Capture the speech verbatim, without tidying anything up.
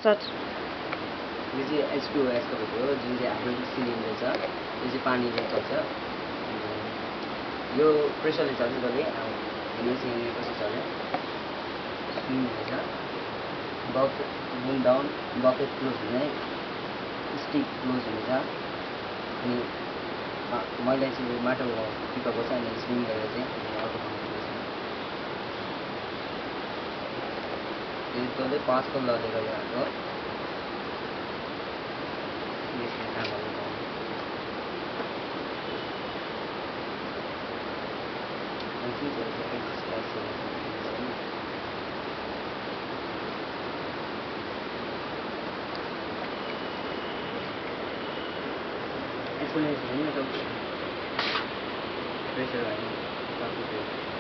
Start यो चाहिँ H two O excavator हो, जुन चाहिँ हाम्रो सिलिन्डर छ यो चाहिँ पानीले चल्छ। यो प्रेसरले चल्छ जसले हेर्नुहोस् यहाँ कसो चल्यो, स्विङ हुँदैछ। Bucket boom down, bucket close हुने, स्टिक क्लोज हुनेछ। अनि मैले चाहिँ माटो टिपेको छ, अनि स्विङ गरेर चाहिँ अर्को ठाउँमा पुग्छ। यो जसले पाँचको लले गरेर हाम्रो यसमा काम गर्नु पर्छ। एक्सप्लेनेसन होइन, प्रेसर होइन।